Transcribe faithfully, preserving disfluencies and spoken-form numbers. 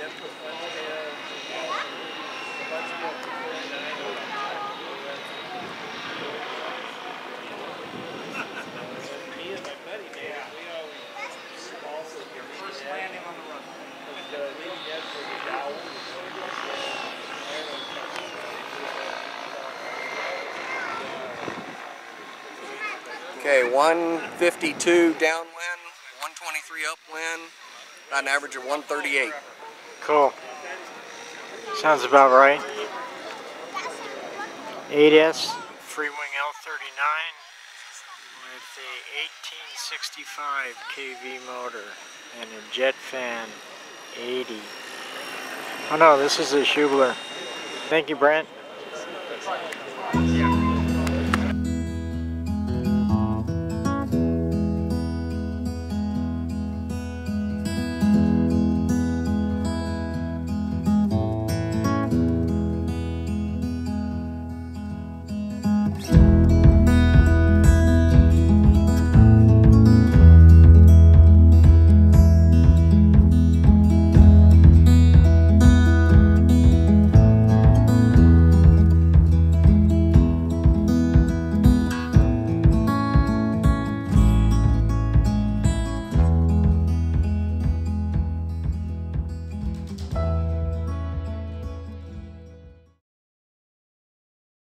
First landing on the run. Okay, one fifty-two downwind, one twenty-three upwind, got an average of one thirty-eight. Cool. Sounds about right. eight S Freewing L thirty-nine with a eighteen sixty-five K V motor and a jet fan eighty. Oh no, this is a Schubeler. Thank you, Brent.